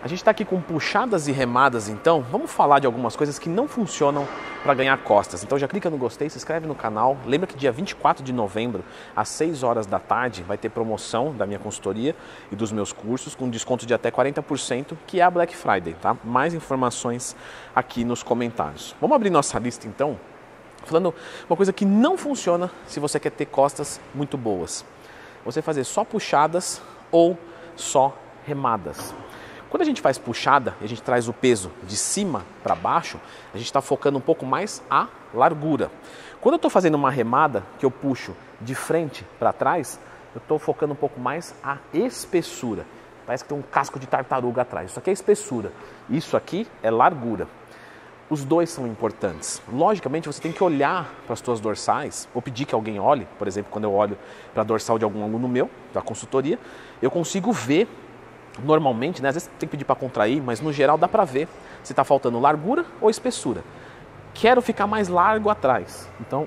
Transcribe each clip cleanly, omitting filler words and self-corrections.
A gente está aqui com puxadas e remadas, então vamos falar de algumas coisas que não funcionam para ganhar costas. Então já clica no gostei, se inscreve no canal. Lembra que dia 24 de novembro, às 6 horas da tarde, vai ter promoção da minha consultoria e dos meus cursos com desconto de até 40%, que é a Black Friday, tá? Mais informações aqui nos comentários. Vamos abrir nossa lista então, falando uma coisa que não funciona se você quer ter costas muito boas. Você fazer só puxadas ou só remadas. Quando a gente faz puxada e a gente traz o peso de cima para baixo, a gente está focando um pouco mais a largura. Quando eu estou fazendo uma remada, que eu puxo de frente para trás, eu estou focando um pouco mais a espessura. Parece que tem um casco de tartaruga atrás. Isso aqui é espessura. Isso aqui é largura. Os dois são importantes. Logicamente, você tem que olhar para as suas dorsais, ou pedir que alguém olhe. Por exemplo, quando eu olho para a dorsal de algum aluno meu, da consultoria, eu consigo ver. Normalmente, né, às vezes tem que pedir para contrair, mas no geral dá para ver se está faltando largura ou espessura. Quero ficar mais largo atrás, então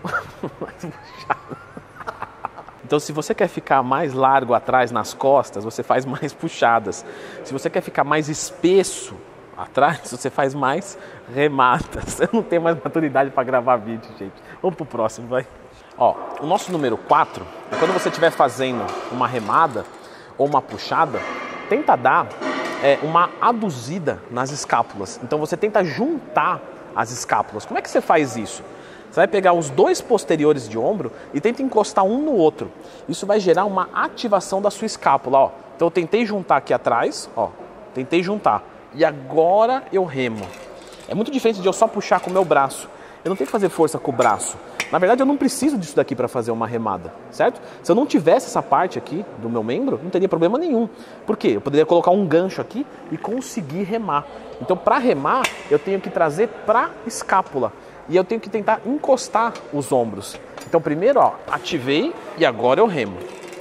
então se você quer ficar mais largo atrás nas costas, você faz mais puxadas. Se você quer ficar mais espesso atrás, você faz mais remadas. Eu não tenho mais maturidade para gravar vídeo, gente. Vamos pro próximo, vai. Ó, o nosso número 4 é quando você estiver fazendo uma remada ou uma puxada, tenta dar uma aduzida nas escápulas. Então você tenta juntar as escápulas. Como é que você faz isso? Você vai pegar os dois posteriores de ombro e tenta encostar um no outro. Isso vai gerar uma ativação da sua escápula. Ó. Então eu tentei juntar aqui atrás, ó, tentei juntar. E agora eu remo. É muito diferente de eu só puxar com o meu braço. Eu não tenho que fazer força com o braço. Na verdade, eu não preciso disso daqui para fazer uma remada, certo? Se eu não tivesse essa parte aqui do meu membro, não teria problema nenhum. Por quê? Eu poderia colocar um gancho aqui e conseguir remar. Então, para remar, eu tenho que trazer para a escápula. E eu tenho que tentar encostar os ombros. Então, primeiro, ó, ativei e agora eu remo.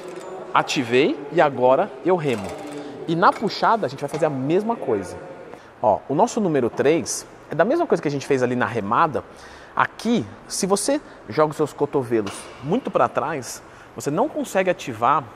Ativei e agora eu remo. E na puxada, a gente vai fazer a mesma coisa. Ó, o nosso número 3 é da mesma coisa que a gente fez ali na remada. Aqui, se você joga os seus cotovelos muito para trás, você não consegue ativar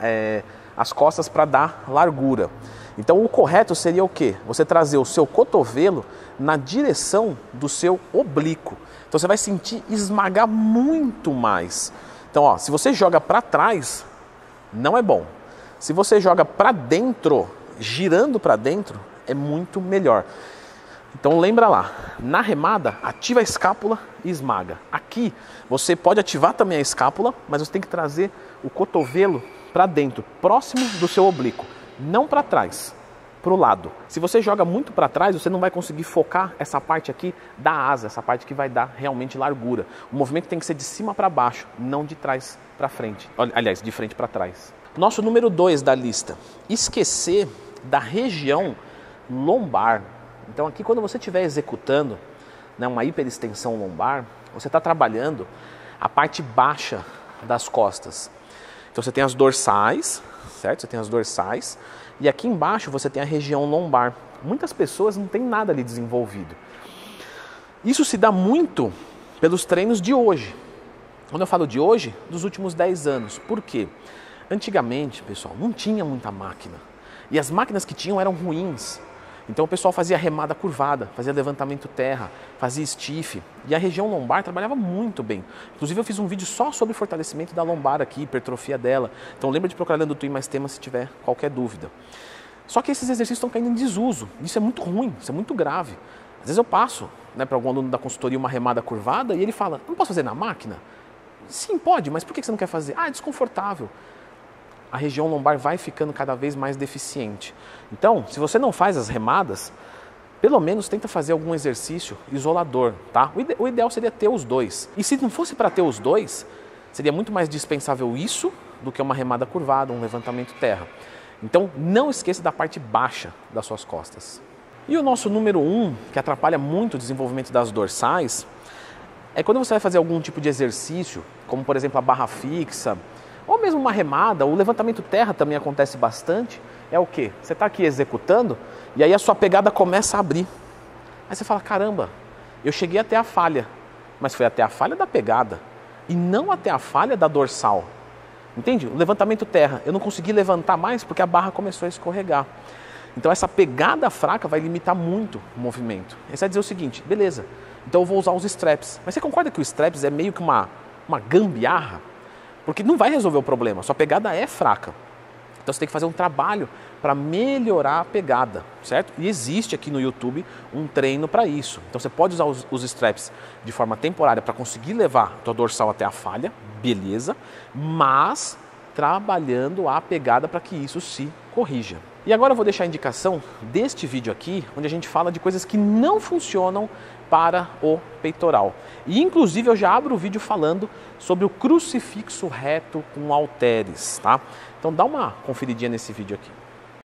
as costas para dar largura. Então o correto seria o quê? Você trazer o seu cotovelo na direção do seu oblíquo. Então você vai sentir esmagar muito mais. Então, ó, se você joga para trás, não é bom. Se você joga para dentro, girando para dentro, é muito melhor. Então lembra lá, na remada, ativa a escápula e esmaga. Aqui, você pode ativar também a escápula, mas você tem que trazer o cotovelo para dentro, próximo do seu oblíquo, não para trás, para o lado. Se você joga muito para trás, você não vai conseguir focar essa parte aqui da asa, essa parte que vai dar realmente largura. O movimento tem que ser de cima para baixo, não de trás para frente. Aliás, de frente para trás. Nosso número 2 da lista, esquecer da região lombar. Então aqui quando você estiver executando, né, uma hiperextensão lombar, você está trabalhando a parte baixa das costas. Então você tem as dorsais, certo? Você tem as dorsais e aqui embaixo você tem a região lombar. Muitas pessoas não têm nada ali desenvolvido. Isso se dá muito pelos treinos de hoje. Quando eu falo de hoje, dos últimos 10 anos. Por quê? Antigamente, pessoal, não tinha muita máquina. E as máquinas que tinham eram ruins. Então o pessoal fazia remada curvada, fazia levantamento terra, fazia stiff. E a região lombar trabalhava muito bem. Inclusive eu fiz um vídeo só sobre fortalecimento da lombar aqui, hipertrofia dela. Então lembra de procurar dentro do Twin Mais Temas se tiver qualquer dúvida. Só que esses exercícios estão caindo em desuso. Isso é muito ruim, isso é muito grave. Às vezes eu passo, né, para algum aluno da consultoria uma remada curvada e ele fala, não posso fazer na máquina? Sim, pode, mas por que você não quer fazer? Ah, é desconfortável. A região lombar vai ficando cada vez mais deficiente. Então, se você não faz as remadas, pelo menos tenta fazer algum exercício isolador, tá? O ideal seria ter os dois. E se não fosse para ter os dois, seria muito mais dispensável isso do que uma remada curvada, um levantamento terra. Então, não esqueça da parte baixa das suas costas. E o nosso número 1, que atrapalha muito o desenvolvimento das dorsais, é quando você vai fazer algum tipo de exercício, como por exemplo a barra fixa, ou mesmo uma remada, o levantamento terra também acontece bastante. É o quê? Você está aqui executando e aí a sua pegada começa a abrir. Aí você fala, caramba, eu cheguei até a falha, mas foi até a falha da pegada e não até a falha da dorsal. Entende? O levantamento terra, eu não consegui levantar mais porque a barra começou a escorregar. Então essa pegada fraca vai limitar muito o movimento. Aí você vai dizer o seguinte, beleza, então eu vou usar os straps. Mas você concorda que o straps é meio que uma gambiarra? Porque não vai resolver o problema, sua pegada é fraca. Então você tem que fazer um trabalho para melhorar a pegada, certo? E existe aqui no YouTube um treino para isso. Então você pode usar os straps de forma temporária para conseguir levar a tua dorsal até a falha, beleza, mas trabalhando a pegada para que isso se corrija. E agora eu vou deixar a indicação deste vídeo aqui, onde a gente fala de coisas que não funcionam para o peitoral. E inclusive eu já abro o vídeo falando sobre o crucifixo reto com halteres, tá? Então dá uma conferidinha nesse vídeo aqui.